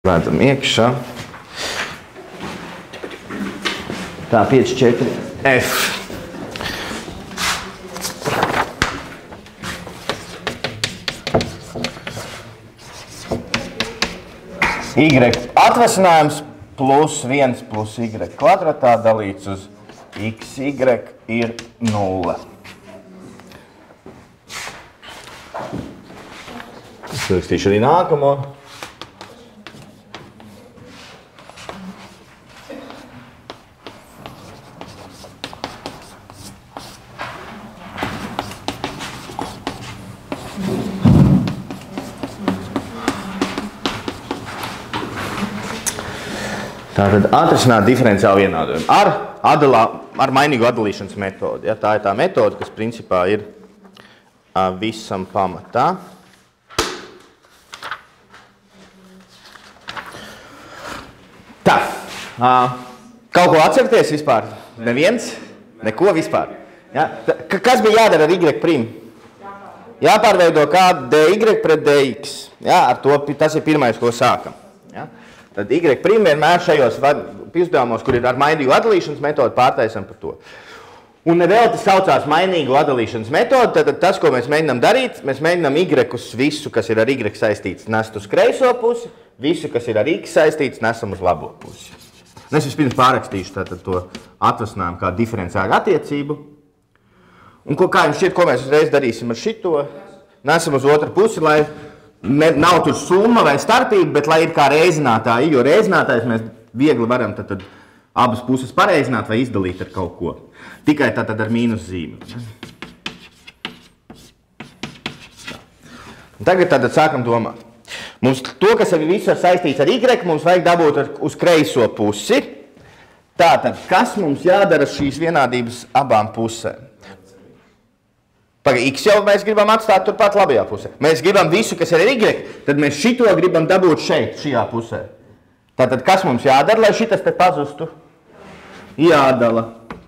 Vedam iekšā. Tā, 5, 4, F. Y atvasinājums plus 1 plus Y kvadratā dalīts uz XY ir 0. Es rakstīšu arī nākamo. Tātad atrisināt diferenciālu vienādojumu ar mainīgu atdalīšanas metodi. Ja, tā ir tā metode, kas principā ir visam pamatā. Tā, kaut ko atcerieties vispār? Neviens? Neko vispār? Ja? Kas bija jādara ar Y prim? Jāpārveido kā dy pret dx. Ja? Ar to, tas ir pirmais, ko sākam. Ja? Tad Y prim vienmēr šajos uzdevumos, kur ir ar mainīgu atdalīšanas metodu, pārtaisam par to. Un nevēl tas saucās mainīgu atdalīšanas metodu, tad tas, ko mēs mēģinām darīt, mēs mēģinām Y visu, kas ir ar Y saistīts, nest uz kreiso pusi, visu, kas ir ar X saistīts, nesam uz labo pusi. Es vispirms pārrakstīšu tātad to atvasinājumu kā diferenciālu attiecību. Un kā jums šķiet, ko mēs uzreiz darīsim ar šito? Nesam uz otru pusi, lai nav tur summa vai starpība, bet lai ir kā reizinātāji, jo reizinātājs mēs viegli varam tad abas puses pareizināt vai izdalīt ar kaut ko. Tikai tad ar mīnus zīmi. Tagad tātad sākam domāt. Mums to, kas ir visu saistīts ar Y, mums vajag dabūt uz kreiso pusi. Tātad, kas mums jādara šīs vienādības abām pusēm? X jau mēs gribam atstāt turpat labajā pusē. Mēs gribam visu, kas ir ar Y, tad mēs šito gribam dabūt šeit, šajā pusē. Tātad, kas mums jādara, lai šitas te pazustu? Jādala.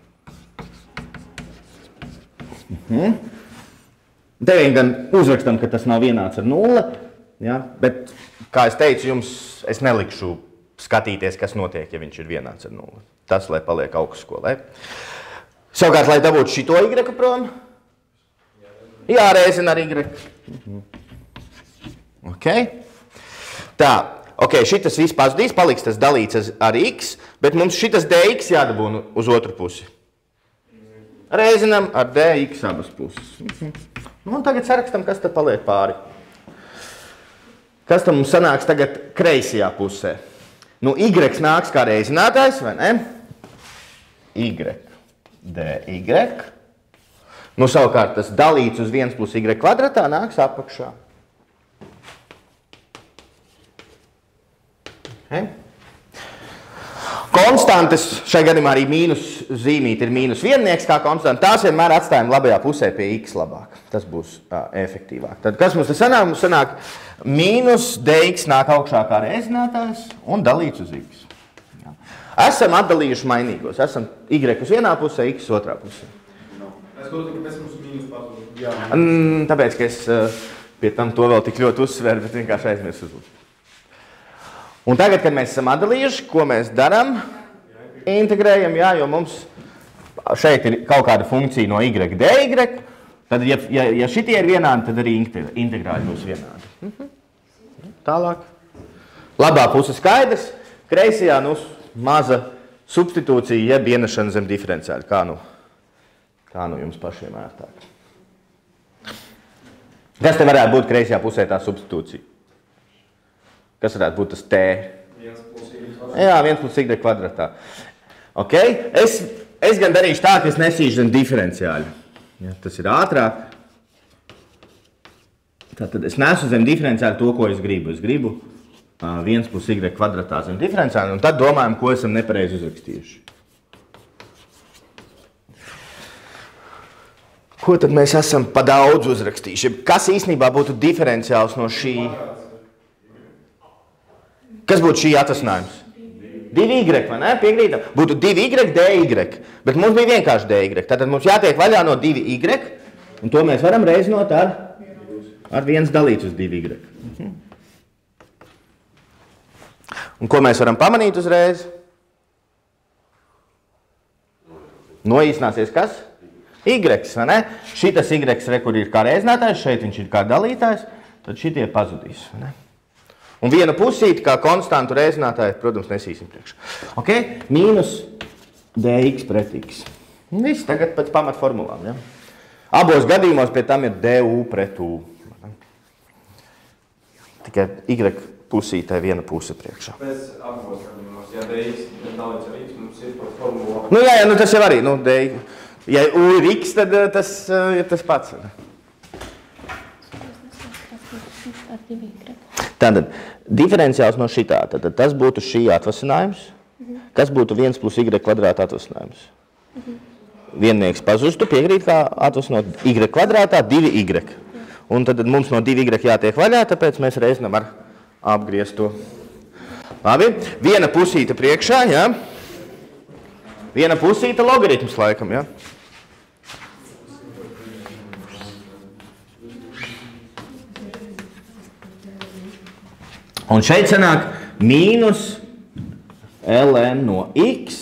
Te vien gan uzrakstam, ka tas nav vienāds ar 0, ja? Bet, kā es teicu, jums es nelikšu skatīties, kas notiek, ja viņš ir vienāds ar 0. Tas, lai paliek augstskolē. Savukārt, lai dabūtu šito Y prom, jāreizina ar Y. Ok. Tā, ok, šitas viss pazudīs, paliks tas dalīts ar X, bet mums šitas dx jādabūna uz otru pusi. Reizinam ar dx abas puses. Nu, un tagad sarakstam, kas tad paliek pāri. Kas tad mums sanāks tagad kreisajā pusē? Nu, Y nāks kā reizinātājs, vai ne? Y, dy. Nu, savukārt tas dalīts uz 1 plus Y kvadratā nāks apakšā. Okay. Konstantes, šai gadījumā arī mīnus zīmīti ir mīnus viennieks kā konstanta. Tās vienmēr atstājam labajā pusē pie X labāk. Tas būs efektīvāk. Tad kas mums te sanāk? Mums sanāk mīnus dx nāk augšā kā reizinātājs un dalīts uz X. Ja. Esam atdalījuši mainīgos. Esam Y uz vienā pusē, X otrā pusē. Tāpēc, ka es pie tam to vēl tik ļoti uzsveru, bet vienkārši aizmirsu uzlikt. Un tagad, kad mēs esam atdalījuši, ko mēs darām? Integrējam, jā, jo mums šeit ir kaut kāda funkcija no Y, dy, tad, ja šitie ir vienādi, tad arī integrāļi būs vienādi. Tālāk. Labā puse skaidrs, kreisajā maza substitūcija, jeb ienešana zem diferenciāļa, kā nu jums pašiem ērtāk. Kas te varētu būt kreisajā pusē tā substitūcija? Kas varētu būt tas T? 1 plus Y kvadratā. Jā, 1 plus Y kvadratā. Ok, es gan darīšu tā, ka es nesīšu zem diferenciāļu. Ja, tas ir ātrāk. Tātad es nesu zem diferenciāļu to, ko es gribu. Es gribu 1 plus Y kvadratā zem diferenciāļu, un tad domājam, ko esam nepareizi uzrakstījuši. Ko tad mēs esam pa daudz uzrakstījuši? Kas īstenībā būtu diferenciāls no šī? Kas būtu šī atvasinājums? 2y, vai ne? Piekrītam? Būtu 2y, dy, bet mums bija vienkārši dy. Tātad mums jātiek vaļā no 2y, un to mēs varam reizinot ar 1 dalīts uz 2y. Un ko mēs varam pamanīt uzreiz? Noīsināsies kas? Y, vai ne? Šitas Y, kur ir kā reizinātājs, šeit viņš ir kā dalītājs, tad šitie pazudīs. Vai ne? Un vienu pusīti, kā konstantu reizinātāju, protams, nesīsim priekšā. Ok? Mīnus dx pret x. Viss tagad pēc pamatformulām. Ja? Abos gadījumos pie tam ir du pret u. Tikai y pusītē viena puse priekšā. Pēc abos gadījumos, ja dx ir dalīts ar x, mums ir par formulām. Nu jā, nu tas jau arī, nu, ja u ir x, tad tas ir tas pats. Tātad, diferenciāls no šitā, tad tas būtu šī atvasinājums, kas būtu 1 plus y kvadrāta atvasinājums. Viennieks pazustu, piekrīt kā atvasinot y kvadrātā 2y. Un tad mums no 2y jātiek vaļā, tāpēc mēs reizinām ar apgriezto. Labi, viena pusīta priekšā, jā. Viena pusīta logaritms laikam, jā. Un šeit sanāk mīnus ln no x.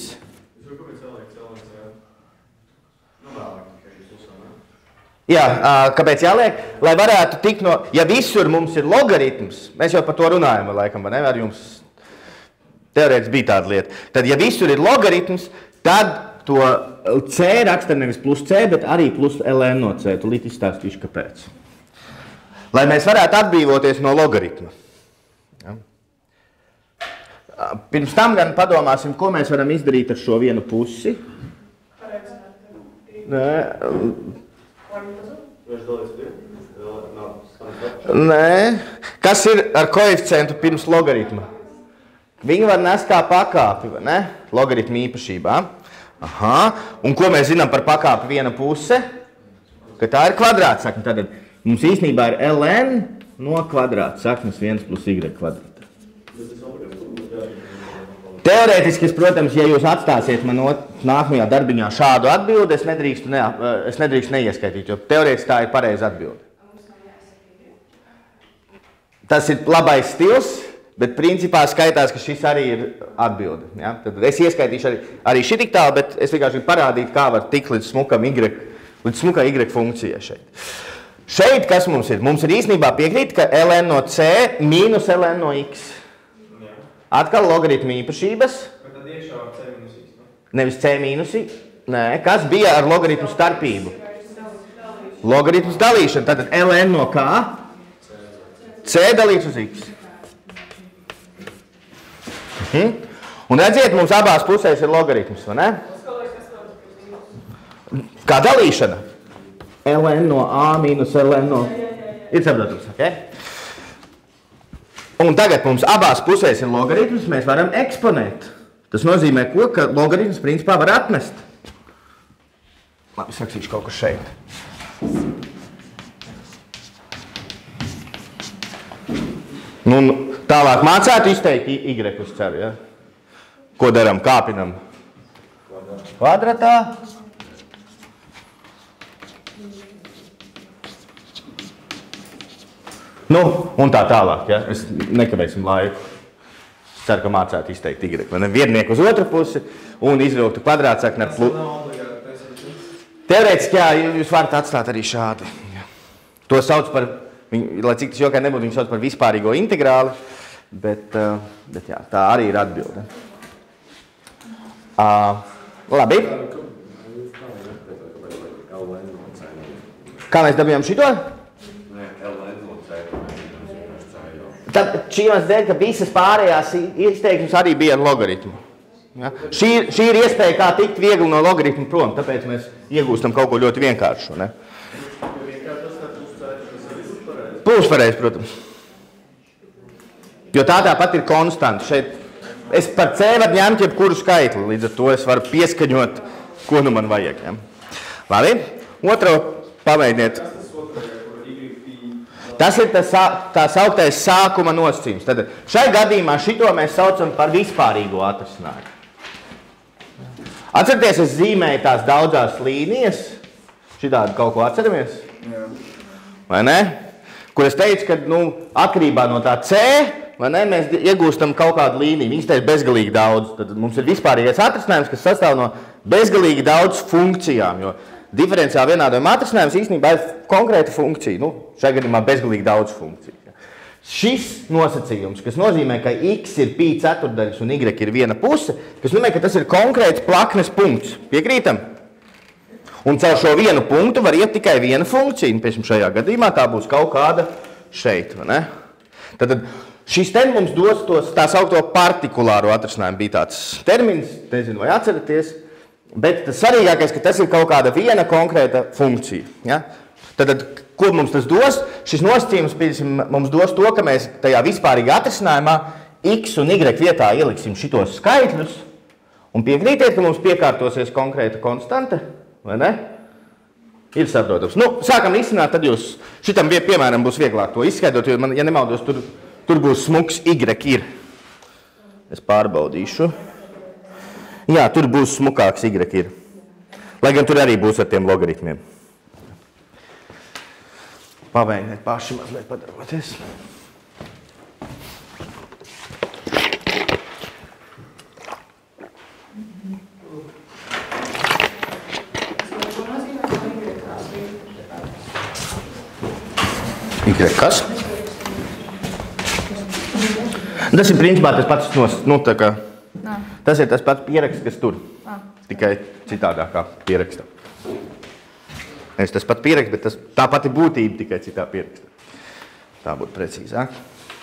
Jā, kāpēc jāliek? Lai varētu tikt no, ja visur mums ir logaritms, mēs jau par to runājam, laikam, vai ne? Ar jums teorētiski bija tāda lieta. Tad, ja visur ir logaritms, tad to c raksta nevis plus c, bet arī plus ln no c. Tūlīt izstāstīšu, kāpēc. Lai mēs varētu atbrīvoties no logaritma. Ja? Pirms tam gan padomāsim, ko mēs varam izdarīt ar šo vienu pusi. Nē. Kas ir ar koeficientu pirms logaritma? Viņi var nest kā pakāpi, vai ne? Logaritma īpašībā. Aha. Un ko mēs zinām par pakāpi viena puse? Ka tā ir kvadrātsakne. Tad mums īstenībā ir ln no kvadrātsaknes 1 plus y kvadrātā. Teorētiski, protams, ja jūs atstāsiet man nākamajā darbiņā šādu atbildi, es nedrīkstu neieskaitīt, jo teorētiski tā ir pareiza atbilde. Tas ir labais stils, bet principā skaitās, ka šis arī ir atbilde. Ja? Tad es ieskaitīšu arī šitik tālu, bet es vienkārši gribu parādīt, kā var tikt līdz smukai y funkcijai šeit. Šeit kas mums ir? Mums ir īstenībā piekrīt, ka ln no c mīnus ln no x. Atkal logaritma īpašības. Bet tad iekšā ar c minus x, ne? Nevis c minus x. Nē, kas bija ar logaritmu starpību? Logaritmas dalīšana. Tātad ln no kā? C dalīts uz x. Un redziet, mums abās pusēs ir logaritms, vai ne? Kā dalīšana? ln no a minus ln no... Ir saprotams, ok? Un tagad mums abās pusēs ir logaritms, mēs varam eksponēt. Tas nozīmē, ko? Ka logaritms principā var atmest. Labi, saksīšu kaut kas šeit. Nu, tālāk mācētu izteikt y uz ceru, ja? Ko daram? Kāpinam? Kvadratā. Nu, un tā tālāk, ja? Es nekavēsim laiku. Es ceru, ka mācētu izteikt y. Viennieku uz otru pusi un izvilktu kvadrātsakni ar Teorētiski, jā, jūs varat atstāt arī šādi. To sauc par, lai cik tas jokai nebūtu, viņi sauc par vispārīgo integrāli, bet jā, tā arī ir atbilde. Labi. Kā mēs dabījām šito? Tad šī iemesla dēļ, ka visas pārējās izteiksmes arī bija ar logaritmu. Ja? Šī ir iespēja, kā tikt viegli no logaritmu prom, tāpēc mēs iegūstam kaut ko ļoti vienkāršu. Ne? Pulspareiz, protams. Jo tā tāpat ir konstanta. Šeit es par C varu ņemt jebkuru skaitli, līdz ar to es varu pieskaņot, ko nu man vajag. Ja? Labi? Otro pamēģiniet. Tas ir tā sauktais sākuma nosacījums. Tad šai gadījumā šito mēs saucam par vispārīgo atrisinājumu. Atcerieties, es zīmēju tās daudzās līnijas. Šitādi kaut ko atceramies? Jā. Vai ne? Kur es teicu, ka atkarībā no tā C vai ne, mēs iegūstam kaut kādu līniju. Viņš te ir bezgalīgi daudz. Tad mums ir vispārīgais atrisinājums, kas sastāv no bezgalīgi daudz funkcijām. Jo diferenciāli vienādojuma atrisinājums īstenībā ir konkrēta funkcija. Nu, šajā gadījumā bezgalīgi daudz funkciju. Šis nosacījums, kas nozīmē, ka x ir pi ceturdaļas un y ir viena puse, kas nozīmē, ka tas ir konkrēts plaknes punkts. Piekrītam? Un caur šo vienu punktu var iet tikai viena funkcija. Piemēram, šajā gadījumā tā būs kaut kāda šeit. Vai ne? Tad šis te mums dos tos tā saukto partikulāro atrisinājumu. Bija tāds termins, nezinu, vai atceraties, bet tas svarīgākais, ka tas ir kaut kāda viena konkrēta funkcija. Ja? Tad, ko mums tas dos? Šis nosacījums mums dos to, ka mēs tajā vispārīgā atrisinājumā x un y vietā ieliksim šitos skaitļus un piekrītiet, ka mums piekārtosies konkrēta konstante, vai ne? Ir saprotams. Nu, sākam izsināt, tad jūs šitam piemēram būs vieglāk to izskaidrot, jo man, ja nemaldos, tur būs smuks y ir. Es pārbaudīšu. Jā, tur būs smukāks y ir. Lai gan tur arī būs ar tiem logaritmiem. Pamēģiniet paši mazliet padarboties. Y kas? Tas ir principā tas pats, tas ir tas pats pieraksts, kas tur. Tikai citādākā pierakstā. Tas pat pieraksts, bet tā pati būtība tikai citā pierakstā. Tā būtu precīzāk.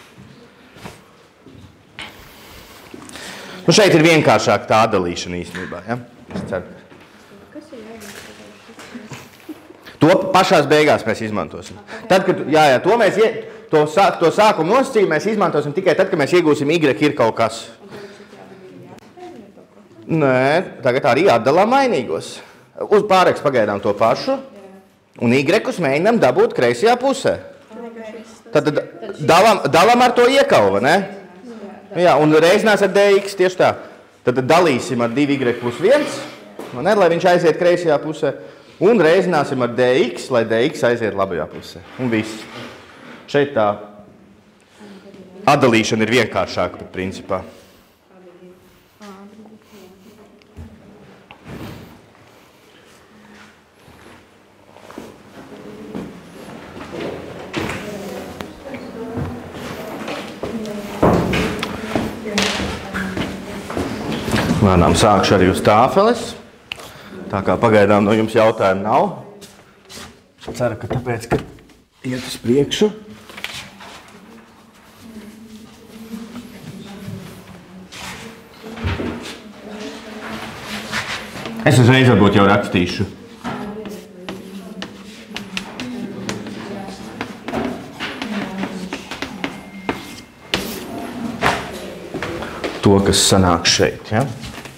Nu, šeit ir vienkāršāk tā atdalīšana īstenībā. Ja? Es ceru. To pašās beigās mēs izmantosim. Tad, kad, to sākumu nosacījumu mēs izmantosim tikai tad, kad mēs iegūsim y ir kaut kas. Nē, tagad arī atdalām mainīgos. Uz pārēks pagaidām to pašu. Un y-us mēģinām dabūt kreisajā pusē. Tad dalam ar to iekauva, ne? Jā, un reizinās ar dx tieši tā. Tad dalīsim ar 2y plus 1, ne, lai viņš aiziet kreisajā pusē. Un reizināsim ar dx, lai dx aiziet labajā pusē. Un viss. Šeit tā atdalīšana ir vienkāršāka, bet principā. Lēnām sākšu arī uz tāfeles. Tā kā pagaidām no jums jautājumu nav. Ceru, ka tāpēc, ka iet uz priekšu. Es uzreiz varbūt jau rakstīšu. To, kas sanāk šeit, ja?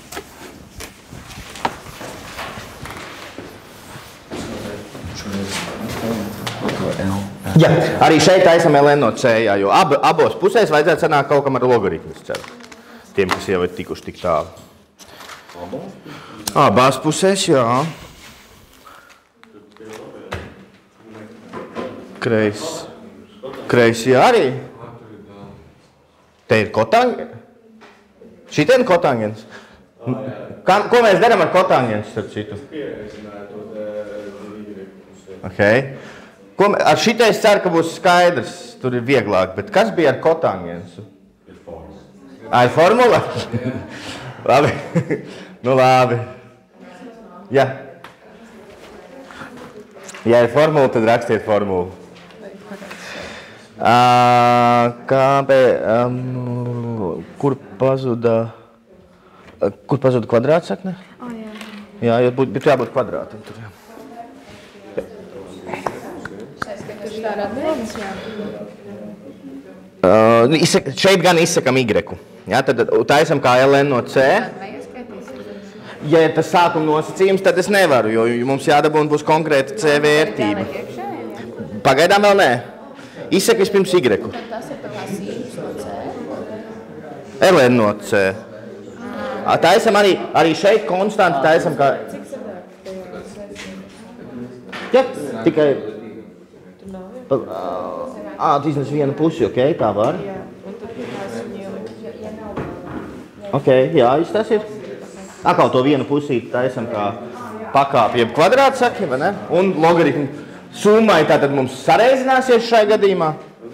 Jā, arī šeit taisam ln no c, jā, jo abos pusēs vajadzētu sanākt kaut kam ar logaritmu, es ceru. Tiem, kas jau ir tikuši tik tālu. Abās pusēs, jā. Kreisi arī. Te ir kotangens. Šitien kotangens. Ko mēs darām ar kotangens, starp citu? Okay. Ar šitais ceru, ka būs skaidrs, tur ir vieglāk, bet kas bija ar kotangensu? Ir formula. Ir formula? Labi. Nu labi. Jā. Ja ir formula, tad rakstiet formulu. Kur pazuda kvadrātsakne? Jā, bet jābūt kvadrātam tur. Šeit gan izsakam y. Ja, tad taisam kā ln no c. Ja tas sākuma nosacījums, tad es nevaru, jo mums jādabūna būs konkrēta c vērtība. Pagaidām vēl nē. Izsaka vispirms y. Tad tas ir tā sīns no c. ln no c. Taisam arī šeit konstanti taisam kā... Ja, tikai... Tu iznes vienu pusi, ok? Tā var. Ok, jā, tas ir. Atkal to vienu pusīti taisam kā pakāpi, jeb kvadrātsakni, vai ne? Un logaritmu summai tātad mums sareizināsies šai gadījumā.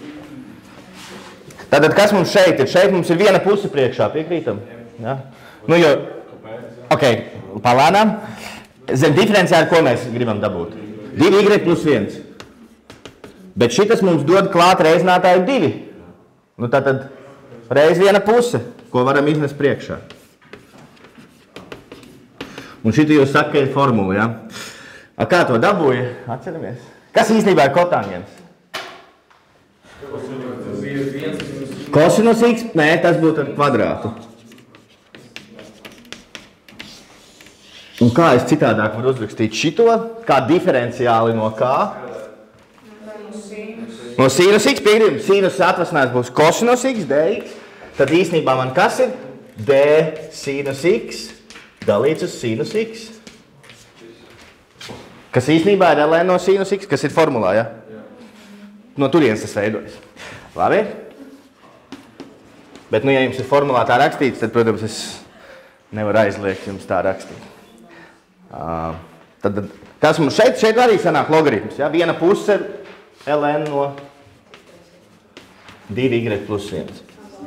Tātad, kas mums šeit ir? Šeit mums ir viena puse priekšā, piekrītam? Ja? Nu, jo, ok, palēnām. Zem diferenciāli, ko mēs gribam dabūt? 2y plus 1. Bet šitas mums dod klāt reizinātāju 2. Nu, tātad reiz viena puse, ko varam iznest priekšā. Un šitu jūs saka, ka ir formula, ja? A kā to dabūja? Atceramies. Kas īstenībā ir kotangens? Kosinus x? Nē, tas būtu ar kvadrātu. Un kā es citādāk varu uzrakstīt šito? Kā diferenciāli no kā? No sinus x, piegrib. Sinus atvasinājums būs kosinus x, dx. Tad īstenībā man kas ir? D sinus x dalīts uz sinus x. Kas īstenībā ir ln no sinus x, kas ir formulā, ja? No turienes tas veidojas. Labi? Bet, nu, ja jums ir formulā tā rakstīts, tad, protams, es nevaru aizliegt jums tā rakstīt. Tad, kas mums šeit arī sanāk logaritms, ja? Viena puse ln no 2y plus 1.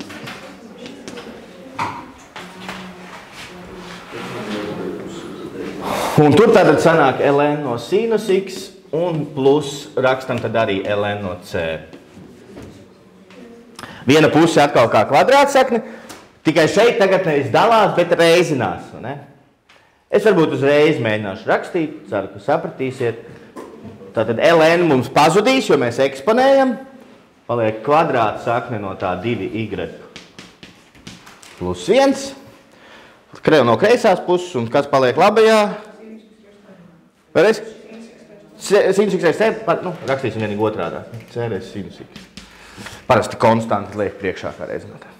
Un tur tātad sanāk ln no sinus x un plus rakstam tad arī ln no c. Viena puse atkal kā kvadrātsakne, tikai šeit tagad nevis dalās, bet reizinās. Ne? Es varbūt uzreiz mēģināšu rakstīt, ceru, ka sapratīsiet. Tātad ln mums pazudīs, jo mēs eksponējam. Paliek kvadrātsakne no tā 2y plus 1. No kreisās puses, un kas paliek labajā? Vēlreiz? Sinus x reiz c, nu, rakstīsim vienīgi otrādā. C reiz sinus x. Parasti konstanti liek priekšā kā reizinātā.